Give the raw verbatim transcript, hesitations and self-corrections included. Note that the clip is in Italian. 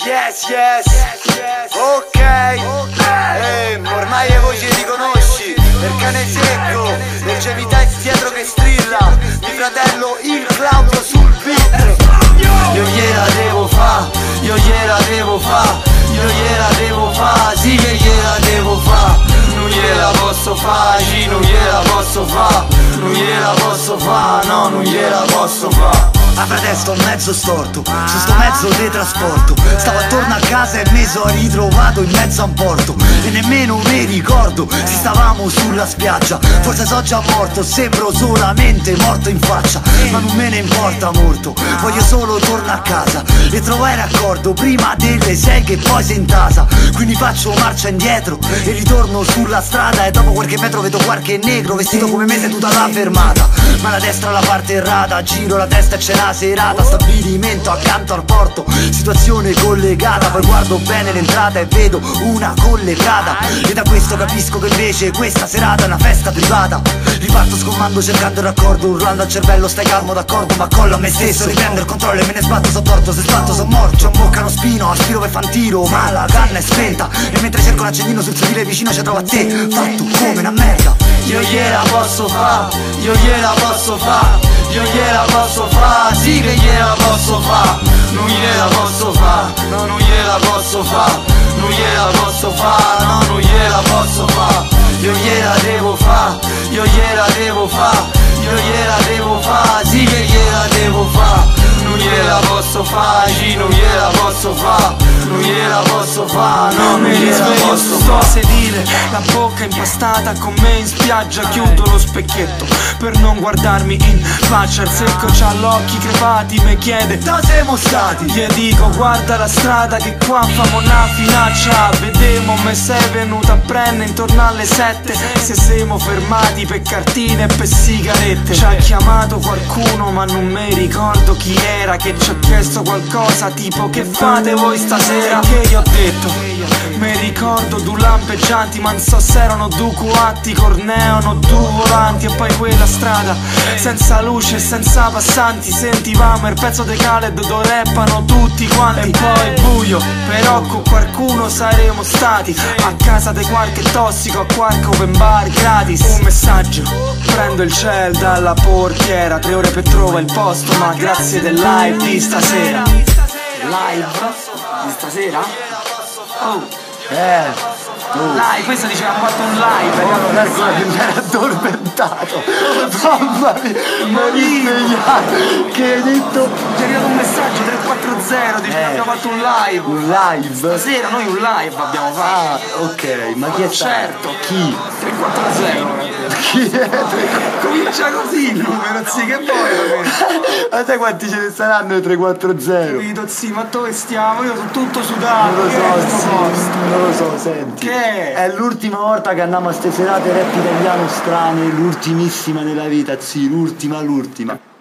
yes, yes, ok, eh, ormai le voci riconosci, del cane secco, del Cevitex dietro che strilla, mio fratello il Claudio sul beat. Io gliela devo fa, io gliela devo fa, io gliela devo fa, sì che gliela devo fa. Non gliela posso fa, sì, non gliela posso fa, non gliela posso fa, no, non gliela posso fa. Ah frate, sto mezzo storto, su sto mezzo di trasporto. Stavo attorno a casa e mi sono ritrovato in mezzo a un porto e nemmeno mi ricordo se stavamo sulla spiaggia. Forse so già morto, sembro solamente morto in faccia, ma non me ne importa molto, voglio solo tornare a casa e trovare accordo prima delle sei che poi sei in tasa. Quindi faccio marcia indietro e ritorno sulla strada e dopo qualche metro vedo qualche negro vestito come me seduto alla fermata, ma la destra la parte errata, giro la testa e c'è la serata, stabilimento accanto al porto, situazione collegata, poi guardo bene l'entrata e vedo una collegata e da questo capisco che invece questa serata è una festa privata. Riparto sgommando cercando il raccordo, urlando al cervello stai calmo d'accordo, ma collo a me stesso, riprendo il controllo e me ne sbatto sottorto, se sbatto son morto, c'ho in bocca uno spino, aspiro per fan tiro, ma la canna è spenta e mentre cerco un accendino sul sedile vicino ci trovo a te, fatto come una merda. Io gliela posso fa, io gliela posso fa, io gliela posso fa, sì che gliela posso fa, non gliela posso fa, no non gliela posso fa, non gliela posso fa, no non gliela posso fa. Io gliela devo fa, io gliela devo fa, io gliela devo fa, sì che gliela devo fa, non gliela posso fa, sì non gliela posso fa, non gliela posso fa, no non gliela posso fa. Sedile, la bocca impastata con me in spiaggia, chiudo lo specchietto per non guardarmi in faccia. Il secco c'ha gli occhi crepati, mi chiede dove siamo stati? Gli dico guarda la strada che qua famo una finaccia. Vedemo me sei venuta a prendere intorno alle sette, se siamo fermati per cartine e per sigarette. Ci ha chiamato qualcuno ma non mi ricordo chi era, che ci ha chiesto qualcosa tipo che fate voi stasera. Che io ho detto mi ricordo due lampeggianti, ma non so se erano due coatti, corneano due volanti. E poi quella strada senza luce e senza passanti, sentivamo il pezzo dei Khaled dove rappano tutti quanti. E poi buio, però con qualcuno saremo stati a casa di qualche tossico, a qualche open bar gratis. Un messaggio, prendo il ciel dalla portiera, tre ore per trovare il posto, ma grazie del live di stasera. Live di stasera? Oh Eh, oh. Live, questo diceva ha fatto un live, oh, non è quello che mi era addormentato. Mamma mia, mi svegliato. Che hai detto? Ci è arrivato un messaggio tre quattro zero, diceva eh, abbiamo fatto un live. Un live? Stasera noi un live abbiamo fatto. Ah, ok, ma chi è stato? Certo. Chi? tre quattro zero. Chi è? Comincia così il numero, sì, che vuoi? Ma sai quanti ce ne saranno tre quattro zero? Capito, sì, ma dove stiamo? Io sono tutto sudato. Non lo che è so, sto sì, posto? non lo so, senti. Che è? È l'ultima volta che andiamo a ste serate rap italiano strane, l'ultimissima nella vita, sì, l'ultima, l'ultima.